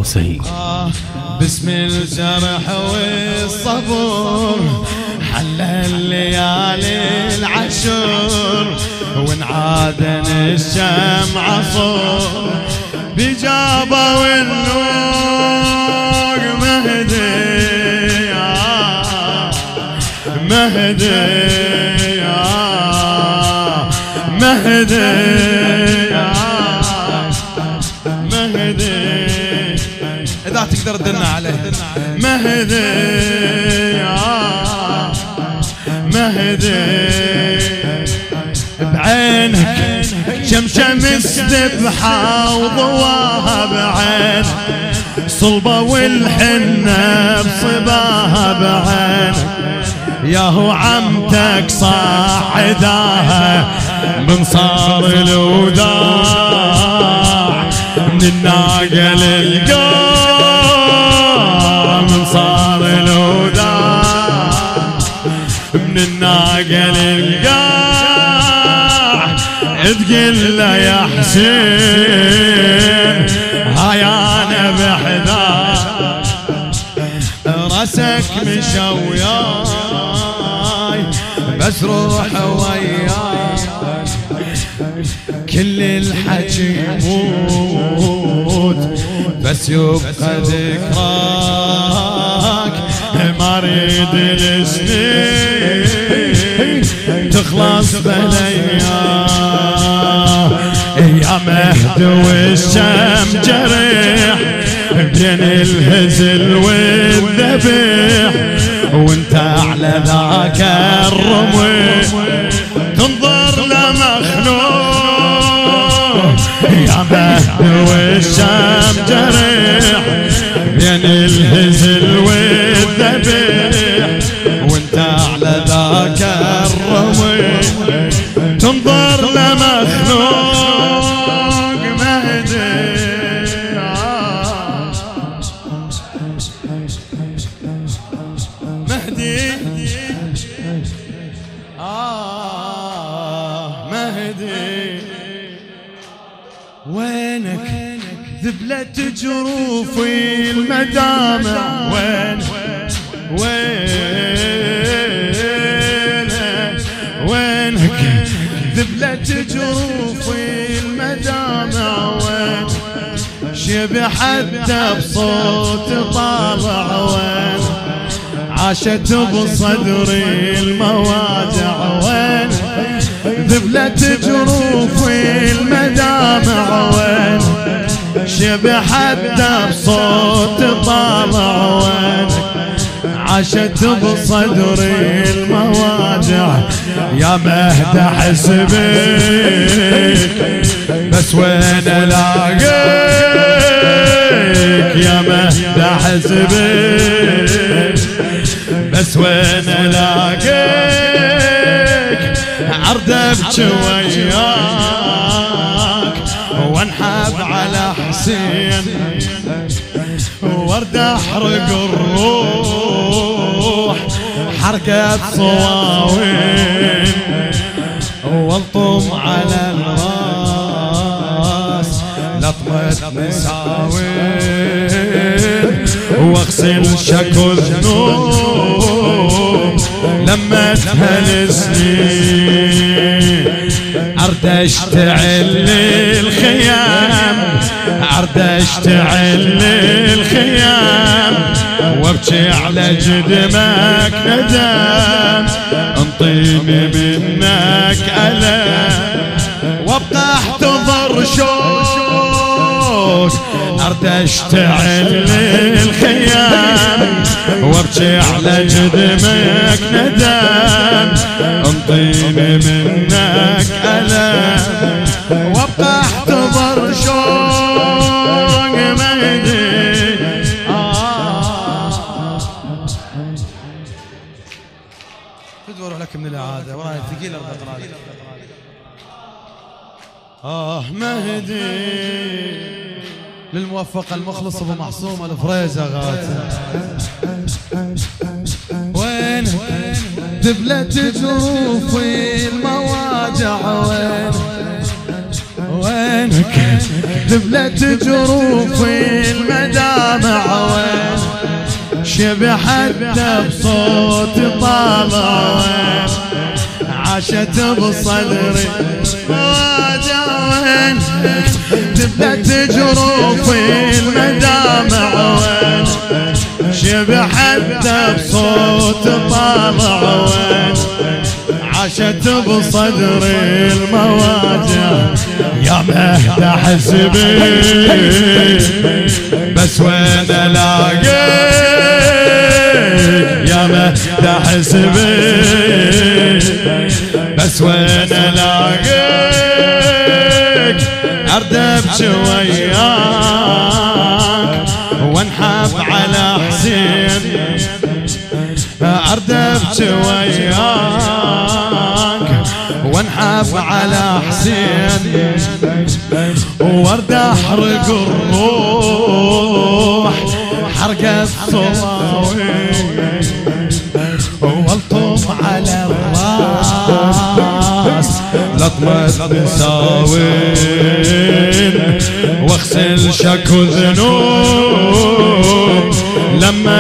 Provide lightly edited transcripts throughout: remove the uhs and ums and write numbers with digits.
الحسين. باسم الجرح والصبر حل الليالي العشر، وانعادن الشمع صور بجابه والنور مهدي مهدي مهدي مهدي إذا تقدر تدلنا عليه. مهدي مهدي بعينك شمشم السبحة وضواها بعينك، صلبة والحنة بصباها بعينك، ياهو عمتك صاعداها من صار الوداع من الناقة للقاع، من صار الوداع من الناقة للقاع، تقول له يا حسين هاي انا بحذاك، راسك مشى وياي بس روح وياي، كل الحكي يموت بس يبقى ذكراك، ما اريد السنين تخلص بالايام، يا مهد والشام جريح بين الهزل والذبيح، وانت على ذاك الرمح تنظر لمخلوق، يا مهد والشام جريح بين الهزل والذبيح، وانت على ذاك الرمح تنظر لمخلوق مهدي. مهدي مهدي وينك ذبلت جروفي المدامع، وينك ذبلت جروفي المدامع، وين شبه حتى بصوت طالع، وين عاشت بصدري المواجع، وين ذبلت جروفي المدامع، وين شبه حتى بصوت طالع، وين عاشت بصدري المواجع، يا مهد حسبك بس وين الاقيك، يا مهد حسبك بس وين الاقيك، عرض ابكي وياك وانحب على حسين، وارد احرق الروح حرقة صواوين، والطم على الراس لطمة مساوين، واغسل شكو الذنوب لما السنين، عرض اشتعل الخيام عرض اشتعل الخيام، وابكي على جدمك ندم، انطيني منك ألم، وابقى احتضر شوك، ارد اشتعل الخيام، وابكي على جدمك ندم، انطيني منك ألم، وابقى احتضر شوك مهدي. تدور لك من الإعادة وراي ثقيل ارد اقرا لك. مهدي للموفق المخلص ابو محصوم الفريزة غاتم، وين دبلت جروفي المواجع، وينك ذبلت جروف المدامع وين شبحت بصوت طالع وين عاشت بصدري وين ذبلت جروف المدامع وين شبحت بصوت طالع وين عاشت بصدري المواجع يا مهدى حسبي بس وين الاقيك يا مهدى حسبي بس وين الاقيك اردب وياك وانحب على حسين اردب وياك وانحب على حسين وارد احرق الروح حرق الصواوين والطم على الراس لطمة مساوين واغسل شكو ذنوب لما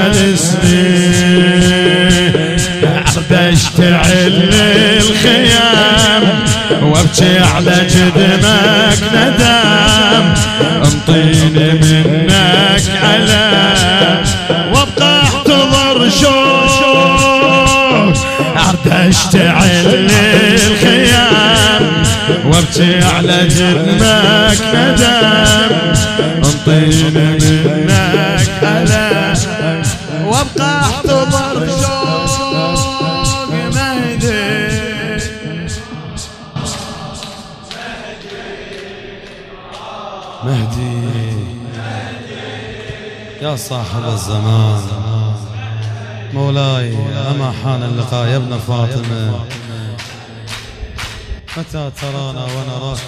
السنين عرض اشتعل الخيام وابكي على جدمك ندم انطيني منك علام وابقى احتضر شوق عرض اشتعل الخيام وابكي على جدمك ندم انطيني منك علام وابقى احتضر شوق مهدي مهدي يا صاحب الزمان مولاي أما حان اللقاء يا ابن فاطمة متى ترانا ونراك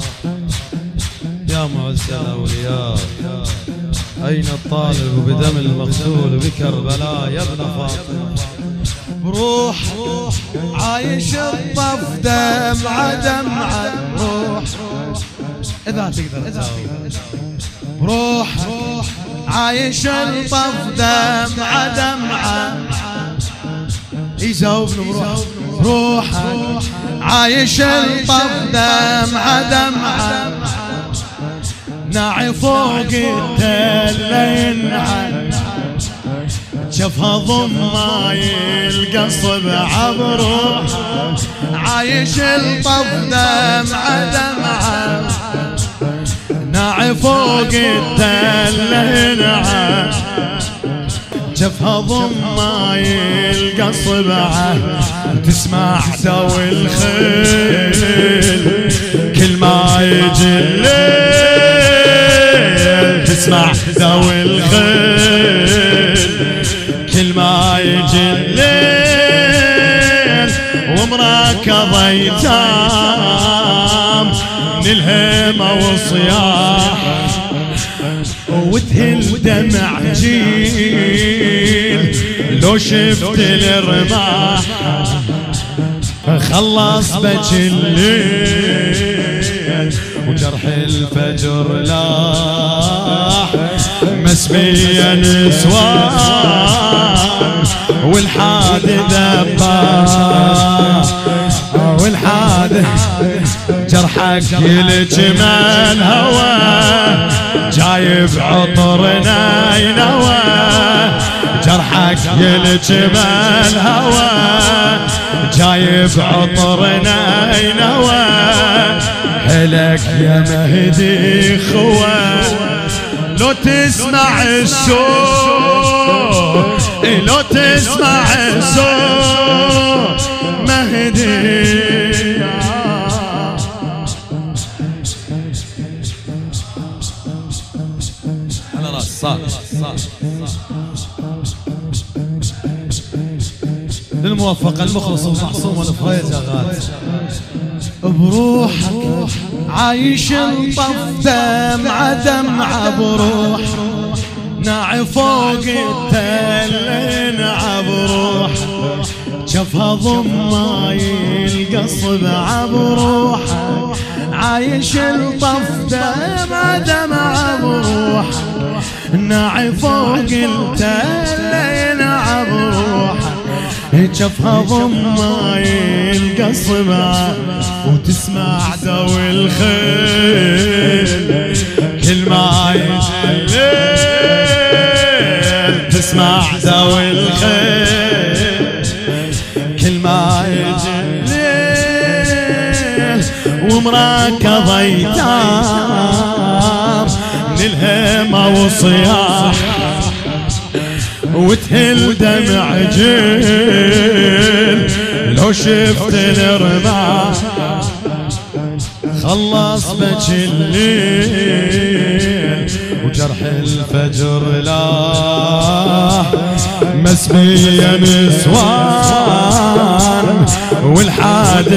يا معز الأولياء أين الطالب بدم المغسول بكربلاء يا ابن فاطمة بروح عايش الطف دمعة دمعة بروح إذا تقدر تجاوب بروح عايش الطف دمعة دمعة يجاوبني بروح عايش الطف دمعة دمعة ناعي فوق التل ينعم شافها ضماي القصب عبروح عايش الطف دمعة دمعة ناعي فوق التل ينعم شافها ضماي القصب تسمع دوي الخيل كل ما يجي الليل تسمع دوي الخيل كل ما يجي الليل ومراكض ايتام من الهمة وصياح وتهل دمع جيل لو شفت الرماح خلص بج الليل وجرح الفجر لاح مسمية نسوان والحاد ذباح والحاد جرحك الجمال هوى جايب عطرنا ينوى جرحك الجمال هوى جايب عطرنا ينوى حلك يا مهدي خوى لو تسمع الصوت لو تسمع الصوت مهدي على راس صار للموفق المخلص المعصوم الفريج غالي بروحك عايش الطف دمعة دمعة بروح ناعي فوق التل نعب روح شافها ضماي القصب عبروح عايش الطف دمعة بروح ناعي فوق التل نعى بروح جفها ضماي القصبة وتسمع دوي الخيل كل ما يجي الليل تسمع دوي الخيل كل ما يجي الليل ومراكض ايتام من الهمة وصياح وتهل دمع جيل لو شفت الرماح خلص بج الليل وجرح الفجر لاح مسبية نسوان والحاد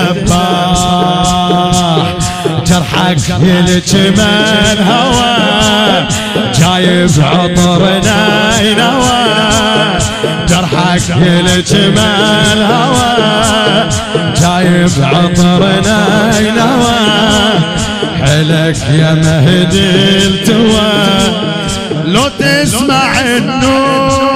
ذباح جرحك يلجمل هوى جايب عطرنا ينوى جرحك يلجمل هوى جايب عطرنا ينوى حلك يا مهدي التوى لو تسمع النور